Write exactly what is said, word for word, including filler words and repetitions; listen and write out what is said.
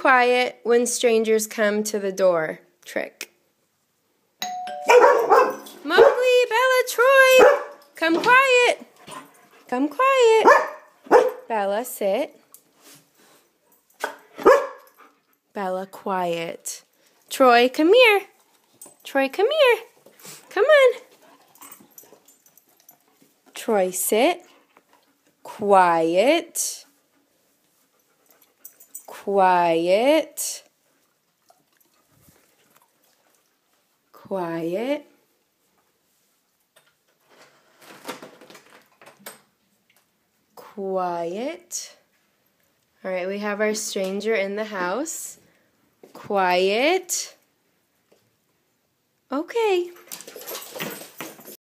quiet when strangers come to the door trick. Mowgli, Bella, Troy, come quiet. Come quiet. Bella, sit. Bella, quiet. Troy, come here. Troy, come here. Come on. Troy, sit. Quiet. Quiet. Quiet. Quiet. All right, we have our stranger in the house. Quiet. Okay.